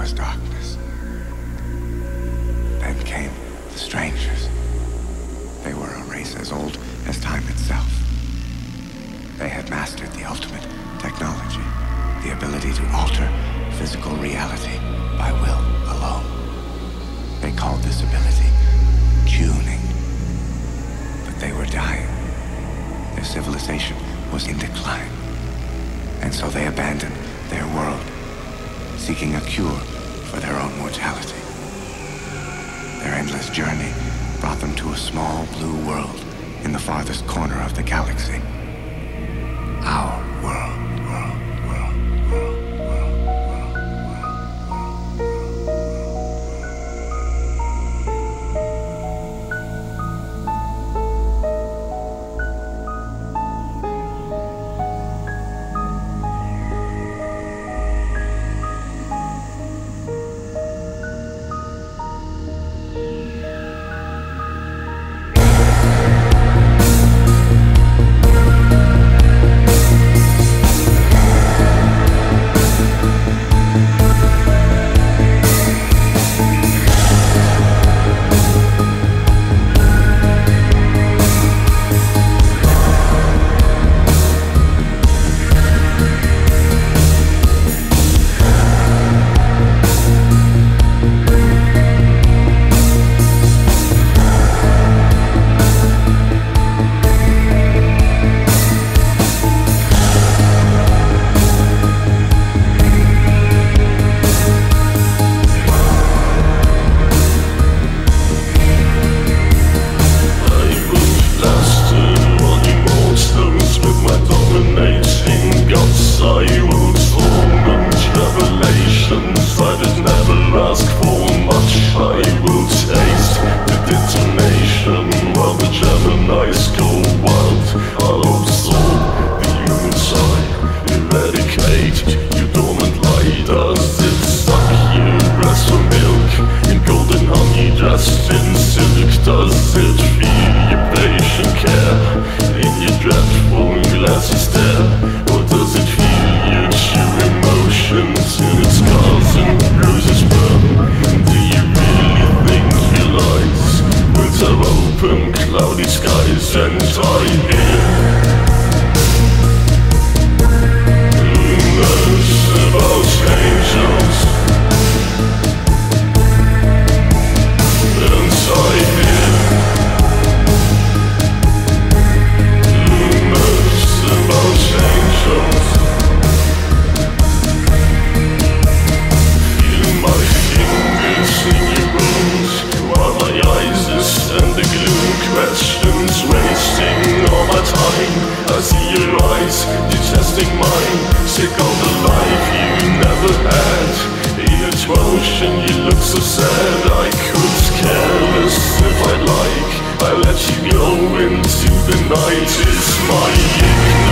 was darkness. Then came the strangers. They were a race as old as time itself. They had mastered the ultimate technology, the ability to alter physical reality by will alone. They called this ability tuning. But they were dying. Their civilization was in decline. And so they abandoned their world, seeking a cure for their own mortality. Their endless journey brought them to a small blue world in the farthest corner of the galaxy. Our world. I let you go into the night. It's my ignorance.